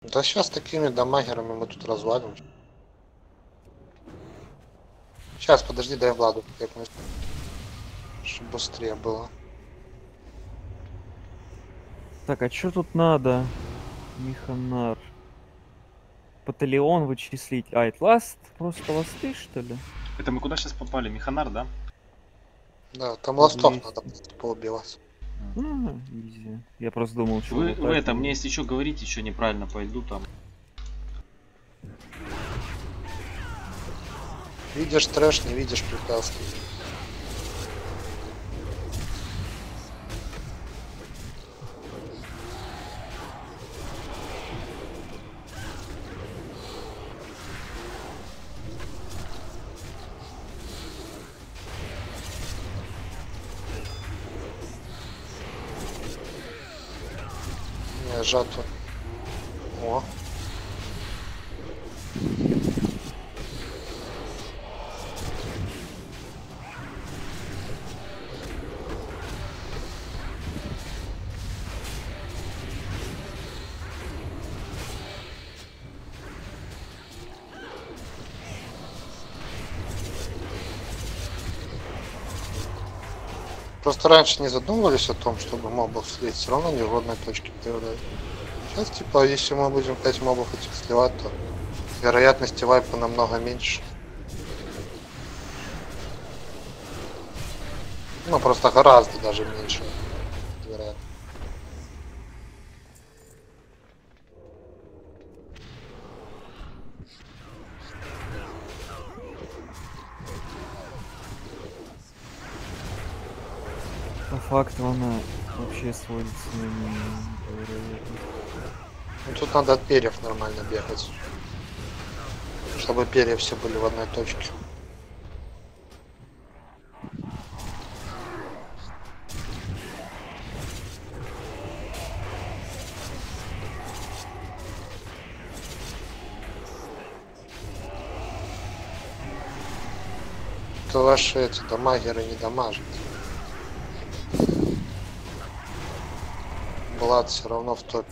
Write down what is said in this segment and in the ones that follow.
Да сейчас такими дамагерами мы тут развалим. Сейчас, подожди, дай Владу кэпнуть, чтобы быстрее было. Так, а что тут надо? Миханар. Батальон вычислить. А, это ласт? Просто ласты, что ли? Это мы куда сейчас попали? Механар, да? Да, там ластов 100-200. надо просто поубивать. Изи. Я просто думал, что Вы вот так это, мне было. если еще говорить, еще неправильно пойду там. Видишь трэш, не видишь препятствий. Не, жатва. О. Просто раньше не задумывались о том, чтобы мобов слить, все равно не в одной точке появляются. Сейчас, типа, если мы будем 5 мобов этих сливать, то вероятности вайпа намного меньше. Ну, просто гораздо даже меньше. Вероятно. По факту она вообще сводится на невероятно. Ну, тут надо от перьев нормально бегать. Чтобы перья все были в одной точке. Это ваши эти дамагеры не дамажат. Влад все равно в топе.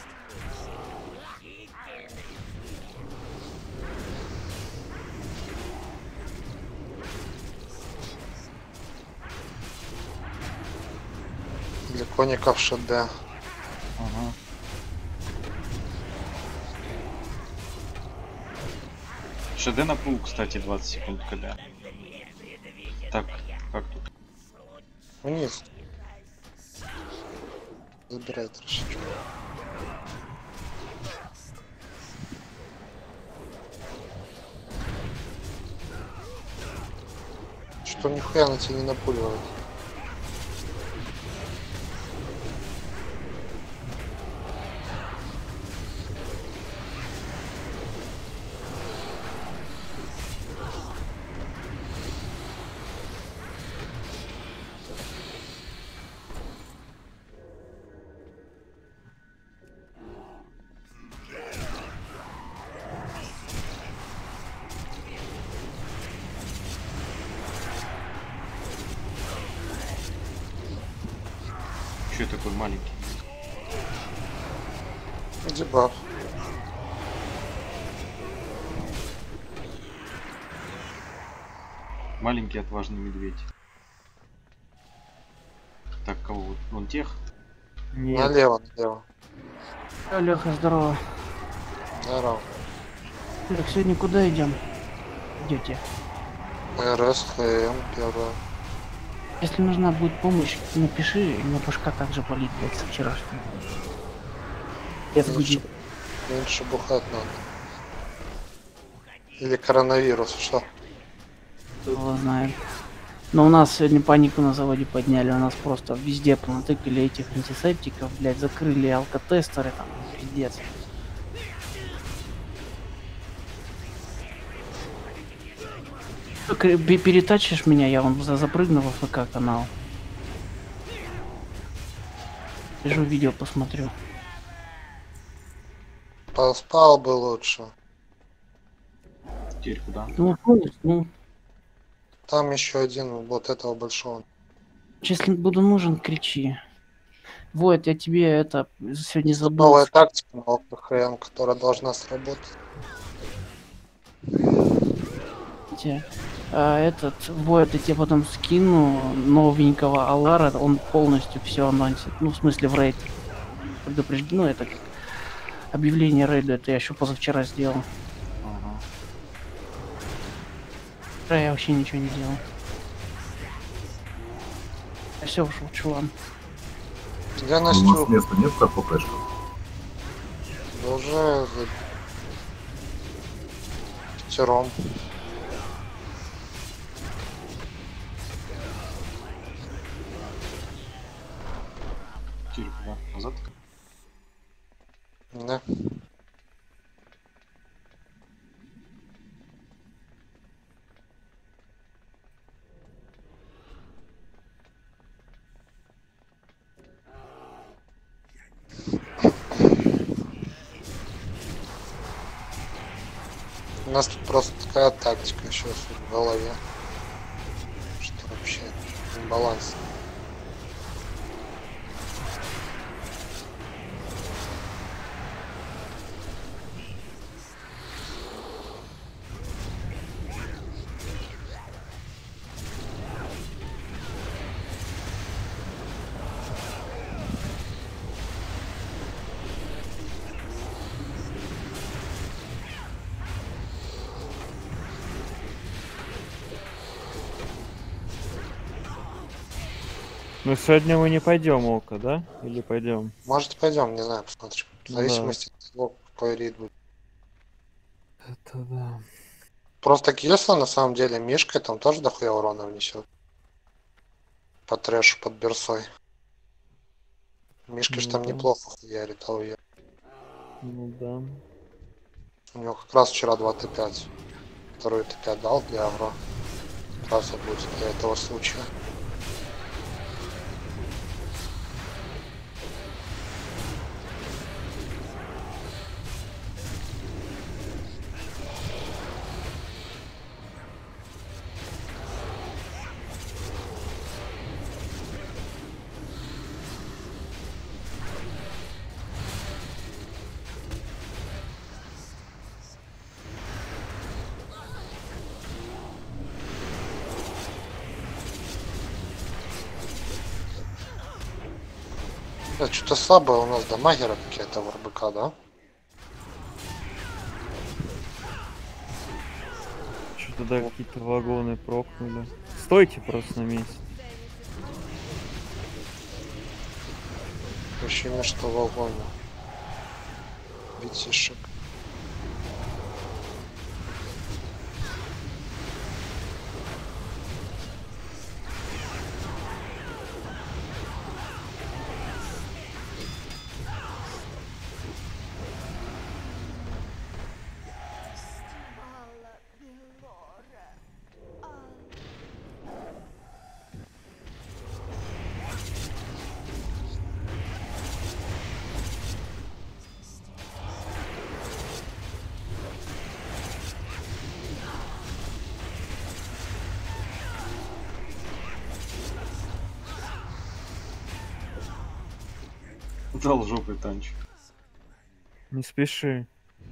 Для коников ШД. Ага. ШД на пул, кстати, 20 секунд КД. Так, как тут? Вниз. Забирай трешечку. Что нихуя на тебя не напуливает. Че такой маленький? Дебаф. Маленький отважный медведь. Так, кого вот? Вон тех? Нет. Налево, налево. Леха, здорово. Здорово. Лех, сегодня куда идем? Идете? РСХМ первое. Если нужна будет помощь, напиши, у меня башка также болит, блядь, со вчерашнего. Без гудит. Меньше бухать надо. Или коронавирус, что? Кто знает. Но у нас сегодня панику на заводе подняли, у нас просто везде понатыкали этих антисептиков, блядь, закрыли алкотестеры, там, пиздец. Перетачишь меня, я вам запрыгну во ФК канал. Лежу, видео посмотрю. Поспал бы лучше. Теперь куда? Ну, Там еще один вот этого большого. если буду нужен, кричи. Вот, я тебе это сегодня забыл. Новая тактика на ОКХМ, которая должна сработать. Этот, вот, я тебе потом скину новенького Алара, он полностью все анонсит. Ну, в смысле, в рейд. Предупреждено, это как объявление рейда, это я еще позавчера сделал. Ага. Вчера я вообще ничего не делал. Я все ушел, чулан. Где У нас Настю? места нет под ППшку? Да уже за пятером. Кирь, куда? Назад? Да. У нас тут просто такая тактика сейчас в голове, что вообще баланс. Ну сегодня мы не пойдем Ока, да? Или пойдем? Может пойдем, не знаю, посмотрим. В Ну зависимости от того, какой рейд будет. Это да. Просто Кильса на самом деле Мишка там тоже дохуя урона внесет. По трэшу, под берсой. Мишка ж Ну там да. неплохо хуярит, а я. Ну да. У него как раз вчера 2 Т5. Второй Т5 дал для Авро. Как раз вот будет для этого случая. Что-то слабое у нас дамагеры какие-то в РБК, да? Что-то да, какие-то вагоны прокнули. Стойте просто на месте. Ощущение, что в вагоне. Битишек. Дал жопой танчик. Не спеши.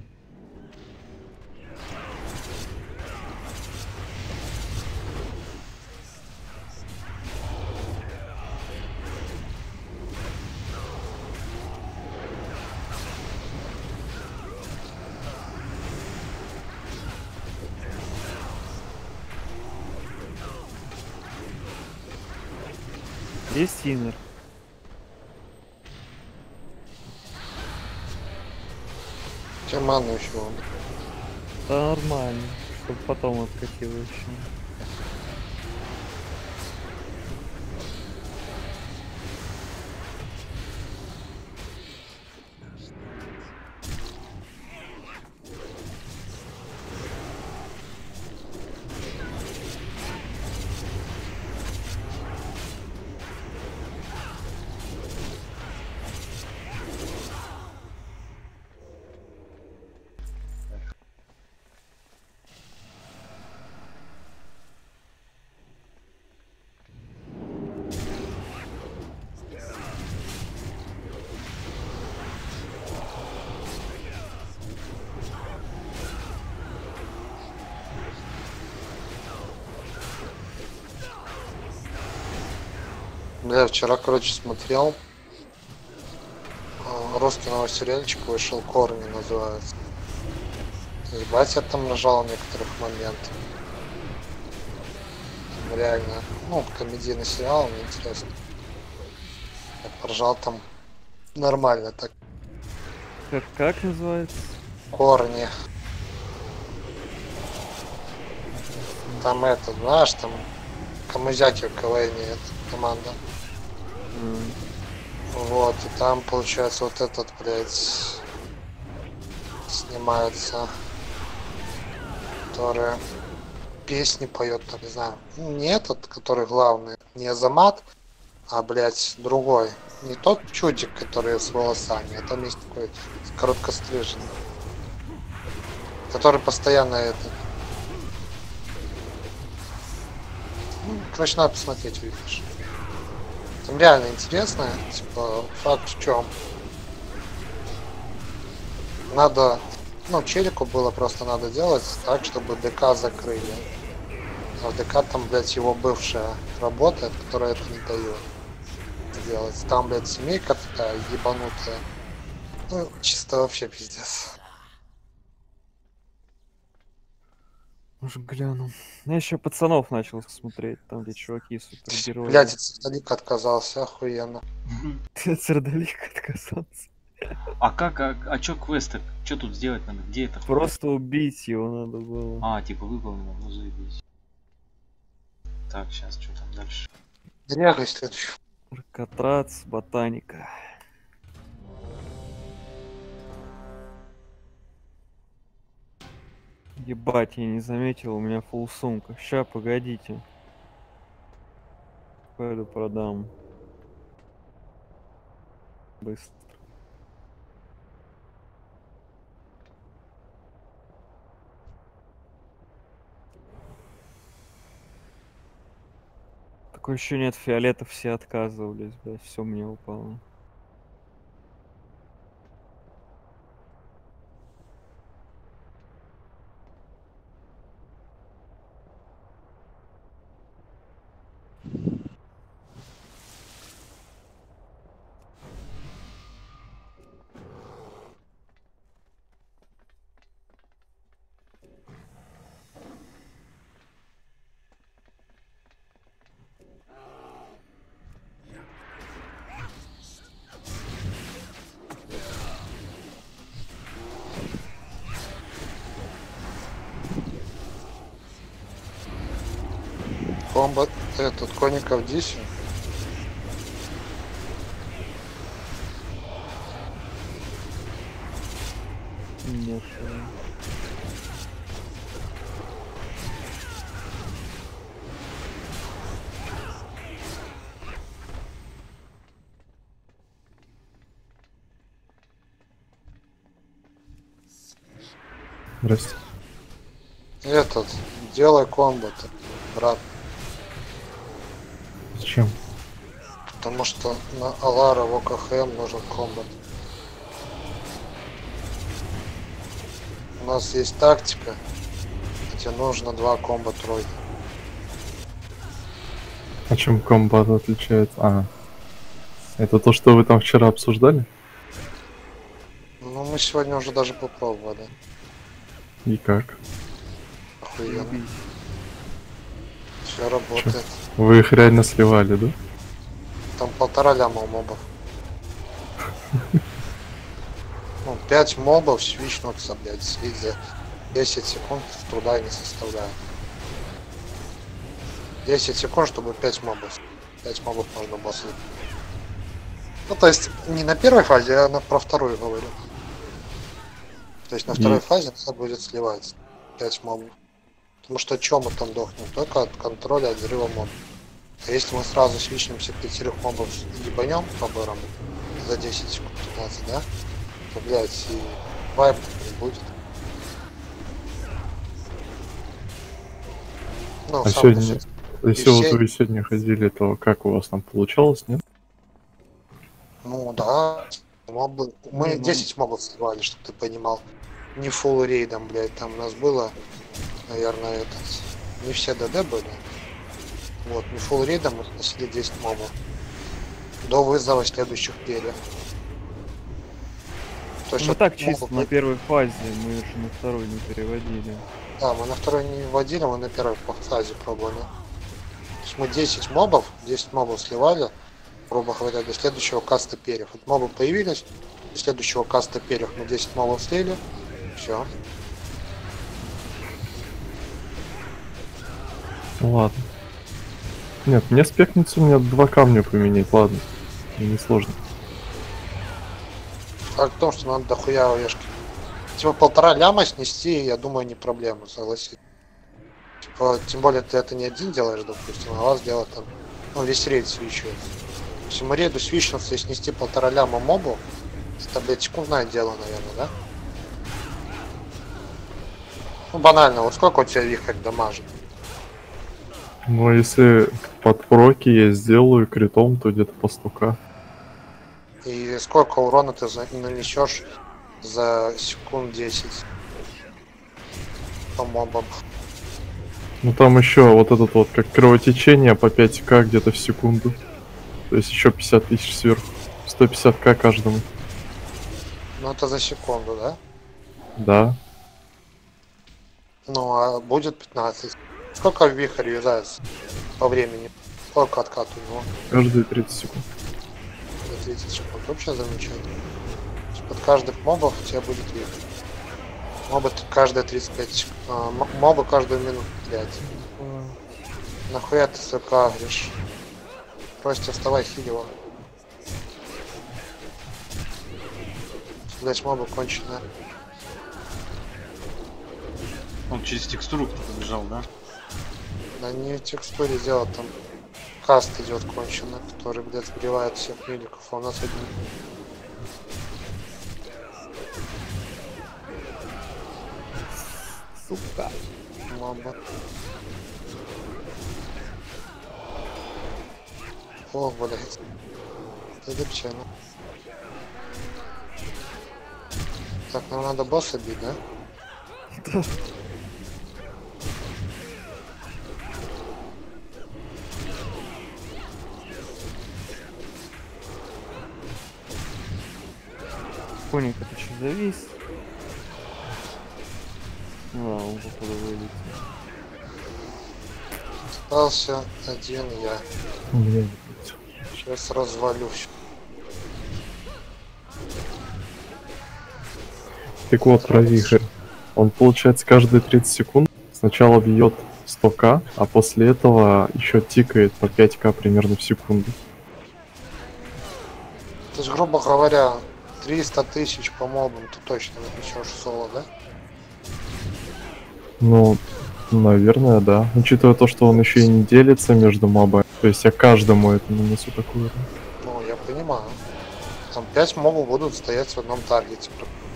Есть инер. Тебе ману еще. Да нормально. Чтоб потом откатило еще. Бля, вчера, короче, смотрел. Русский новый сериальчик вышел, Корни называется. Ебать, я там нажал некоторых моментов. Там реально, ну, комедийный сериал, мне интересно. Я поржал там нормально так. Как называется? Корни. Там это, знаешь, там Камызяки в КВНе, это команда. Вот, и там, получается, вот этот, блядь, снимается, который песни поет, там, не знаю, ну, не этот, который главный, не Азамат, а, блядь, другой. Не тот чудик, который с волосами, а там есть такой короткостриженный, который постоянно это... Ну, короче, надо посмотреть, увидишь. Там реально интересно, типа, факт в чем. Надо, ну, челику было просто надо делать так, чтобы ДК закрыли. А в ДК там, блядь, его бывшая работает, которая это не дает сделать. Там, блядь, семейка такая ебанутая. Ну, чисто вообще пиздец. Может, гляну. Я еще пацанов начал смотреть, там где чуваки супергерои. Блядь, Циталик отказался, охуенно. Цердалик отказался. А как, а чё квесты? Чё тут сделать надо? Где это? Просто убить его надо было. А, типа выполнено, ну заебись. Так, сейчас что там дальше? Рягай следующий. Алькатрац, ботаника. Ебать, я не заметил, у меня фулл сумка. Ща, погодите. Пойду продам. Быстро. Такое ощущение, от фиолета все отказывались, блядь, все мне упало. Комбат, этот, Конников Диси. Нет. Здрасте. Этот, делай комбат, брат. Зачем? Потому что на Алара в ОКХМ нужен комбат. У нас есть тактика, где нужно 2 комбо тройки. А чем комбат отличается? А, это то, что вы там вчера обсуждали? Ну, мы сегодня уже даже попробовали. И как? Охуенно. Все работает. Вы их реально сливали, да? Там 1,5 ляма у мобов. Ну, 5 мобов свичнутся, блядь, слить за 10 секунд труда не составляет. 10 секунд, чтобы 5 мобов. 5 мобов можно было слить. Ну, то есть, не на первой фазе, а про вторую говорю. То есть, на второй фазе надо будет сливать 5 мобов. Потому что чё мы там дохнем? Только от контроля, от взрыва мобов. А если мы сразу свичнемся 5 мобов ебанем по-бырому за 10 секунд 15, да? То, блядь, и вайп не будет. Ну, А сам сегодня, по сути. если вот все- вы сегодня ходили, то как у вас там получалось, нет? Ну да, мобы. Мы Не, ну- 10 мобов сливали, чтобы ты понимал. Не фулл рейдом, блядь, там у нас было, наверное, этот. Не все ДД были. Вот, не фулл рейдом мы сносили 10 мобов. до вызова следующих перьев. То есть Мы вот так чисто могут на быть- первой фазе, мы же на второй не переводили. Да, мы на второй не вводили, мы на первой фазе пробовали. То есть мы 10 мобов сливали, грубо говоря, до следующего каста перьев. Вот мобы появились, до следующего каста перьев мы 10 мобов слили, все. Ну ладно. Нет, мне спекнется, мне 2 камня поменять, ладно. Мне не сложно. Факт в том, что надо дохуя орешки. Типа 1,5 ляма снести, я думаю, не проблема, согласись. Типа, тем более ты это не один делаешь, допустим, а вас делать там, ну, весь рейд свищивает. Если мы рейду свищнуться и снести 1,5 ляма мобу, это, блядь, секундное дело, наверное, да? Ну, банально, вот сколько у тебя вихрь дамажит? Но если под проки я сделаю критом, то где-то по 100к. И сколько урона ты нанесешь за секунд 10 по мобам? Ну там еще вот этот вот, как кровотечение по 5к где-то в секунду. То есть еще 50 тысяч сверху. 150к каждому. Ну, это за секунду, да? Да. Ну, а будет 15. Сколько вихрь юзается по времени? Сколько откат у него? Каждые 30 секунд. За 30 секунд. Вообще замечательно. То есть под каждых мобов у тебя будет вихрь. Мобы каждые 35 секунд. Мобы каждую минуту 5. Нахуя ты СК агришь? Просто вставай, хили его. Блять, мобы конченые. Он через текстуру кто-то бежал, да? Да не в текстуре дело, там каст идет кончено, который, блядь, сбривает всех миликов, а у нас один. Сука. Моба. О, блядь. Это пчена. Так, нам надо босса бить, да? Коник, это что, завис? Ну ладно, он походу вылетел. Остался один я. У меня Сейчас развалюсь. Так вот, про вихрь. Он, получается, каждые 30 секунд сначала бьет 100к, а после этого еще тикает по 5к примерно в секунду. То есть, грубо говоря, 300 тысяч по мобам ты точно нанесешь в соло, да? Ну, наверное, да. Учитывая то, что он еще и не делится между мобами. То есть я каждому это нанесу такую. Ну, я понимаю. Там 5 мобов будут стоять в одном таргете.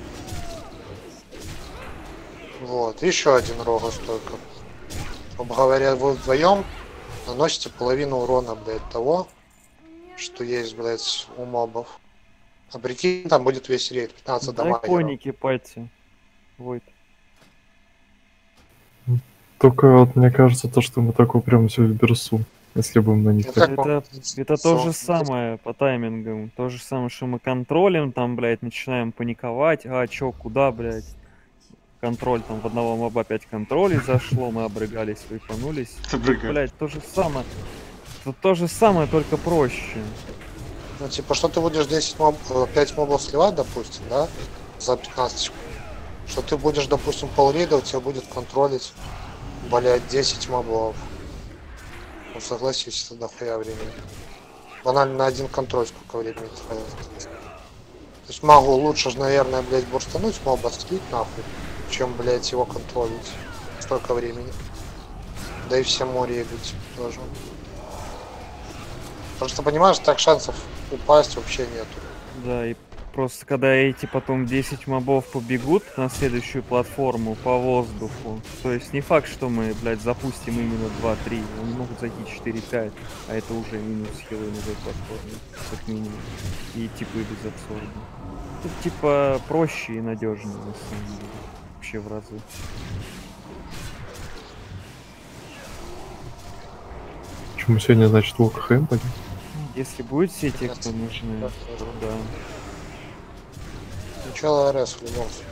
Вот, еще один рогос только. Грубо говоря, вы вдвоем наносите половину урона, блядь, того, что есть, блядь, у мобов. А прикинь, там будет весь рейд, 15 Дай дамагеров. коники, пати. Войт. Только вот мне кажется, то, что мы так упремся в берсу, если будем на них Ну, так. как Это то же самое по таймингам. То же самое, что мы контролим, там, блядь, начинаем паниковать. А, чё, куда, блядь? Контроль, там, в одного моба 5 контролей зашло, мы обрыгались, выпанулись. Забрыгали. Блядь, то же самое. Тут то же самое, только проще. Ну, типа, что ты будешь 5 мобов сливать, допустим, да, за 15 секунд. Что ты будешь, допустим, полрейда, у тебя будет контролить, блядь, 10 мобов. Ну, согласись, это дохуя времени. Банально на один контроль сколько времени тратит. То есть могу лучше же, наверное, блядь, бурстануть моба, слить нахуй, чем, блядь, его контролить. Столько времени. Да и всему рейдить тоже. Потому что, понимаешь, так шансов упасть вообще нету. Да, и просто когда эти потом 10 мобов побегут на следующую платформу по воздуху, то есть не факт, что мы, блядь, запустим именно 2-3, они могут зайти 4-5, а это уже минус хилы на этой платформе, как минимум, и типы без абсорба. Тут типа проще и надежнее, на самом деле, вообще в разы. Почему сегодня, значит, в ОКХМ пойдем? Если будет все те, кто нужны, то да. Начало РС в любом случае.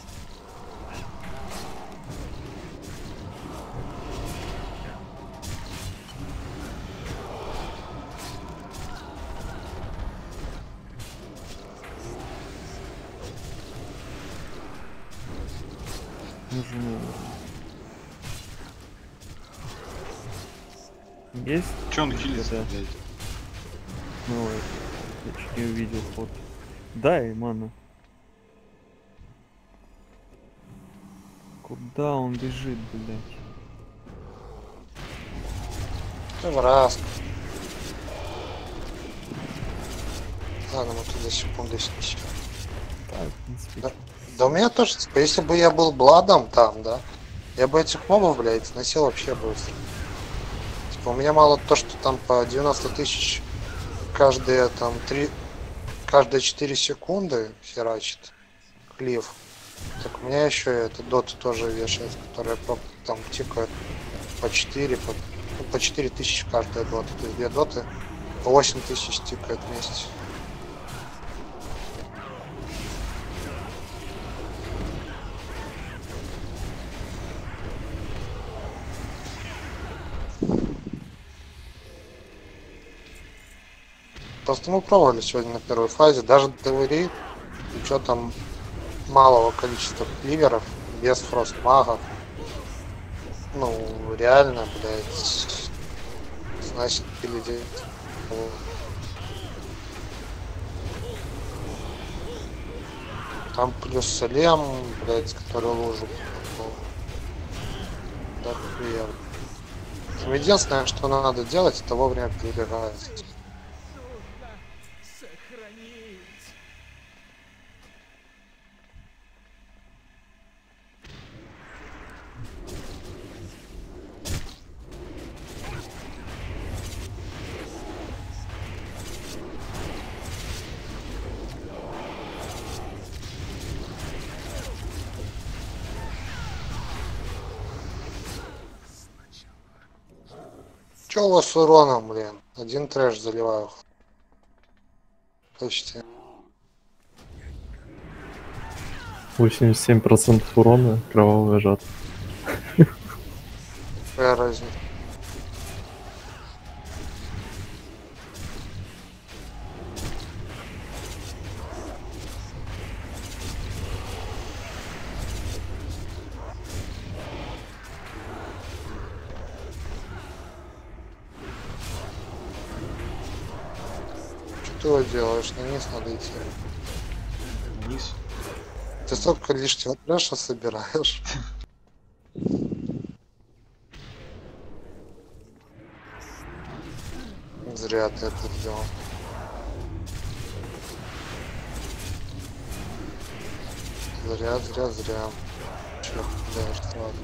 Нужны. Есть? Че он хилится, Да. блядь? Ну, это, я чуть не увидел ход. Дай, мана. Куда он бежит, блядь? Ну, в раз. Ладно, мы туда секунды снесем. Так, в принципе. Да. Да у меня тоже, типа, если бы я был Бладом там, да, я бы этих мобов, блядь, сносил вообще быстро. Типа, у меня мало то, что там по 90 тысяч каждые там 3, каждые 4 секунды херачит клифф. Так у меня еще это доты тоже вешает, которые там тикают по 4, по 4 тысячи каждая дота. То есть 2 доты по 8 тысяч тикают вместе. Просто мы пробовали сегодня на первой фазе, даже ДВР, учетом малого количества кливеров, без фростмагов, ну, реально, блядь, значит, людей. Там плюс Салем, блядь, который лужу. Да, хуёво. Единственное, что надо делать, это вовремя перебегать. Че у вас с уроном, блин? Один трэш заливаю. Почти. 87% урона, кровавая жатва. Какая разница? Что ты делаешь? На низ надо идти. Вниз. Ты столько лишнего трэша собираешь. Зря ты это сделал. Зря. Черт, блядь, ладно.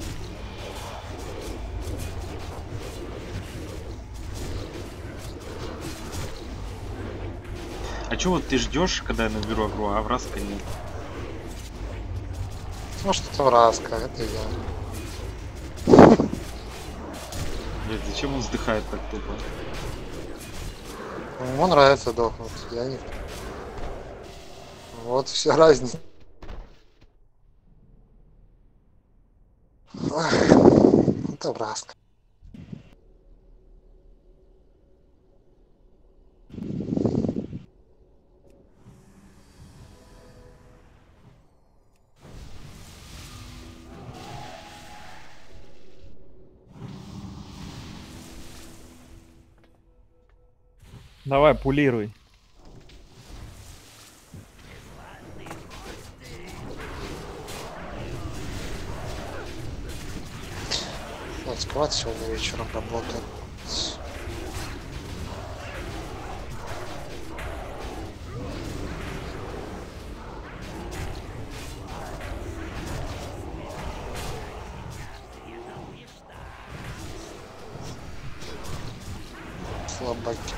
А чё вот ты ждешь, когда я наберу агро, а вразка нет? Может, это вразка, это я. Блядь, зачем он вздыхает так тупо? Ему нравится дохнуть, я не. Вот вся разница. Ах, это вразка. Давай, пулируй. Вот сквад сегодня вечером работает. Слабаки.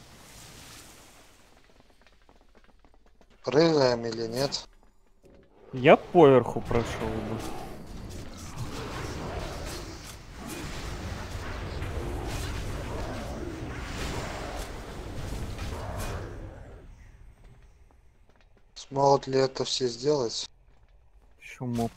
Прыгаем или нет? Я поверху прошел бы. Смогут ли это все сделать? Еще моб.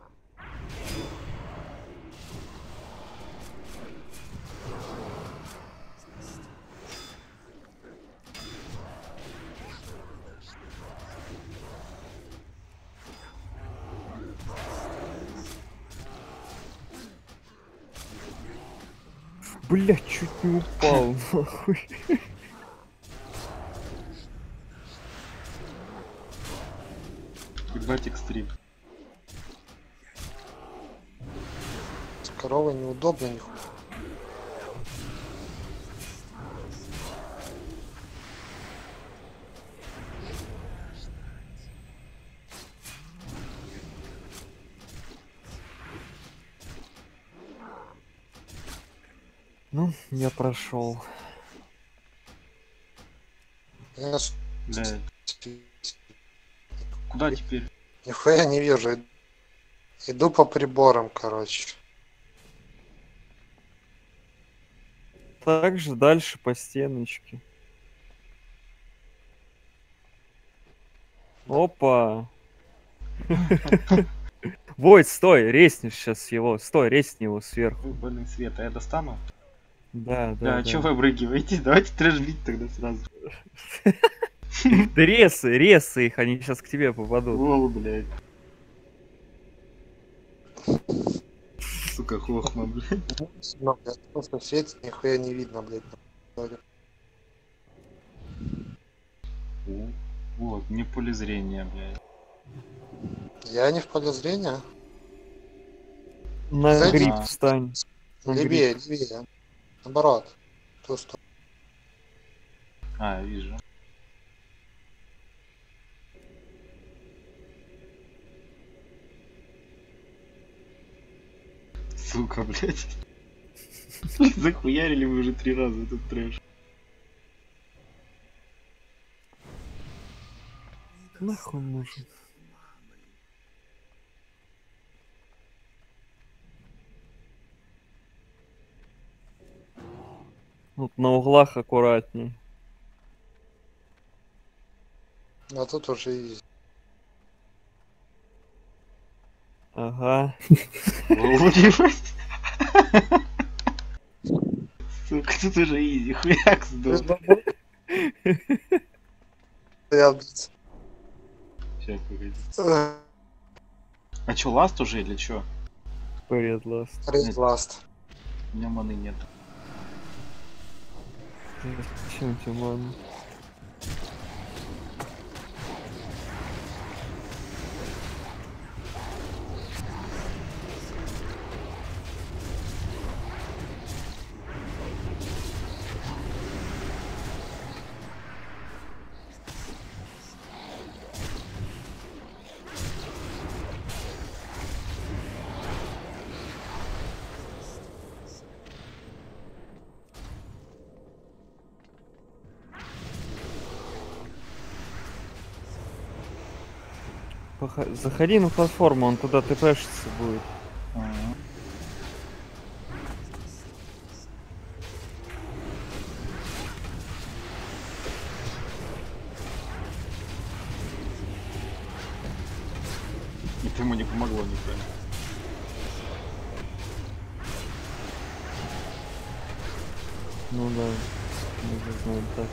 Бля, чуть не упал, нахуй. Ебать экстрим. С коровой неудобно нихуя. Ну, я прошел. Я Блядь. Куда теперь? нихуя не вижу. Иду по приборам, короче. Также дальше по стеночке. Опа. Войт, стой, резнешь сейчас его. Стой, резни его сверху. Блин, свет, а я достану? Да, Да, да. чё вы обрыгиваете? Давайте трэш бить тогда сразу. Да ресы их, они сейчас к тебе попадут. Лол, блядь. Сука, хохма, блядь. Но, блядь, просто светит, нихуя не видно, блядь. Вот, не поле зрения, блядь. Я не в поле зрения. На Кстати, гриб встань. На гриб. Левее, левее. Наоборот. В ту сторону. А, вижу. Сука, блядь. Захуярили вы уже 3 раза этот трэш. Нахуй нужен. Вот на углах аккуратней. А тут уже и... Ага. Ебать. Сука, тут уже изи, хуяк сдох. Я, блядь, Сейчас, погоди. э, А чё, ласт уже или чё? Поряд ласт. Raise Last. У меня маны нет. Зачем тебе ладно? Заходи на платформу, он туда тпшиться будет. Ага. Это ему не помогло никак. Ну да, мы же знаем так.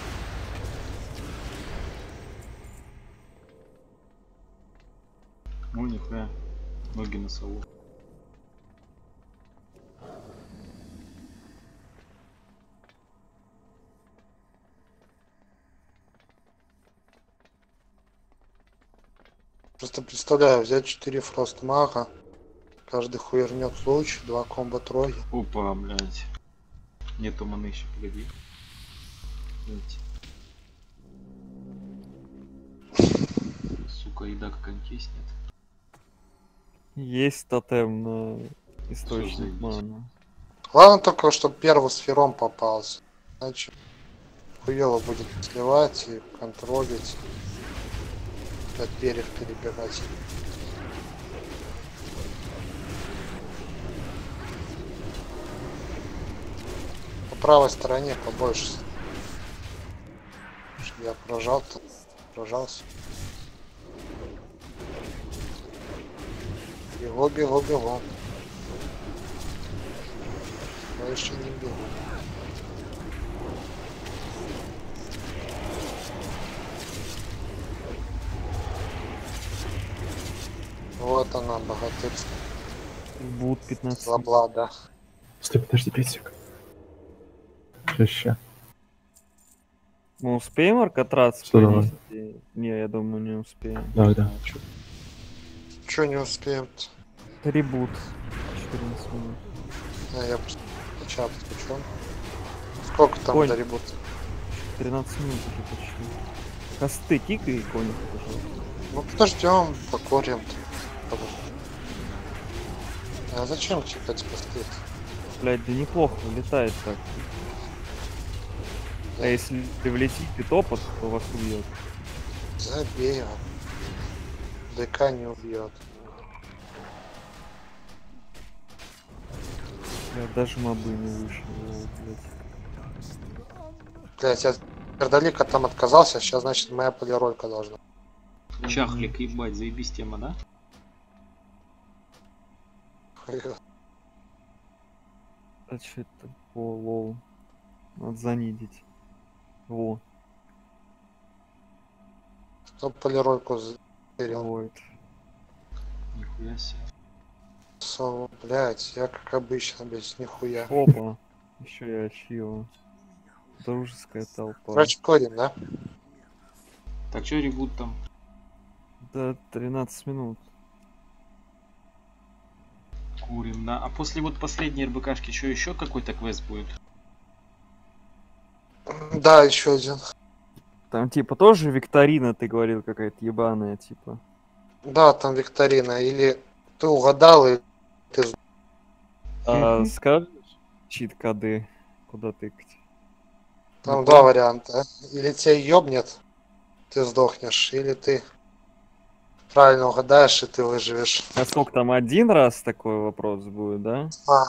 Ну нихуя. Ноги на сову. Просто представляю, взять 4 фростмага, каждый хуернет луч, 2 комбо троги. Опа, блядь. Нету маны еще, погоди. Блядь. Сука, еда какая-нибудь есть, нет? Есть тотем на источник заебись. мана. Главное только, чтобы первый сфером попался. Иначе хуево будет сливать и контролить. блядь, берег перебегать. По правой стороне побольше. Чтоб я прожал-то. Прожался. Бегу, бегу, бегу. Больше не бегу. Вот она, богатырская. Будут 15. Заблада. Стой, подожди, 5 секунд. Ща. Мы успеем Аркатрас Что, давай? принести? Не, я думаю, не успеем. Давай, да. Чё не успеем-то? Ребут. 14 минут. А я просто чат включу. Сколько там Конь. до ребута? 13 минут уже почти. Косты кикай и коник, пожалуйста. Ну подождем, покурим. А зачем чекать посты? Блять, да неплохо вылетает так. А если ты влетит и топот, то вас убьет. Забей его. ДК не убьет. Блядь, даже мобы не вышли. О, блядь. Блять, я Пердалика там отказался, сейчас значит моя полиролька должна. Чахлик, ебать, заебись тема, да? А что это? О, лол. Надо занидить. Во, Кто полирольку заперел? вот. Нихуя себе. Блять, я как обычно без нихуя. Опа. Еще я чьего. Дружеская толпа. Короче, кодим, да? Так, что ребут там? Да, 13 минут. Курим, да. А после вот последней РБКшки что еще какой-то квест будет? Да, еще один. Там типа тоже викторина, ты говорил, какая-то ебаная, типа. Да, там викторина. Или ты угадал, или ты... А скажешь чит-коды, куда тыкать? Там Ну, два варианта. Или тебя ёбнет, ты сдохнешь, или ты правильно угадаешь, и ты выживешь. А сколько там, один раз такой вопрос будет, да? А,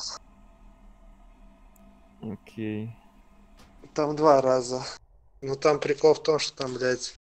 Окей. там два раза. Ну там прикол в том, что там, блядь,